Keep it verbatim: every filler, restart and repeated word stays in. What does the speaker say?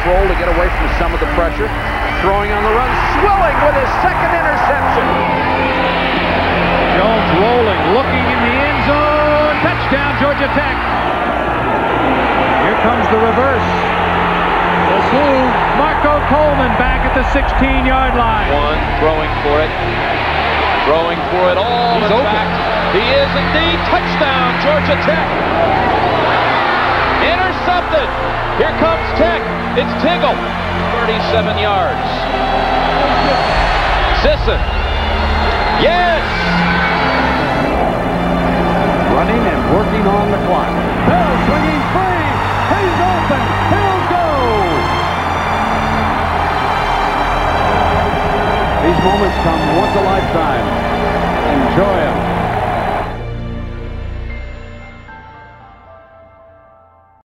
control to get away from some of the pressure. Throwing on the run, Swilling with his second interception. Jones rolling, looking in the end zone. Touchdown, Georgia Tech. Here comes the reverse. The slew, Marco Coleman back at the sixteen-yard line. One, throwing for it. Throwing for it all. He's in open. fact, he is indeed. Touchdown, Georgia Tech. Intercepted. Here comes Tech. It's Tingle. thirty-seven yards. Sisson. Yes! Running and working on the clock. Hill swinging free. He's open. He'll go. These moments come once a lifetime. Enjoy them.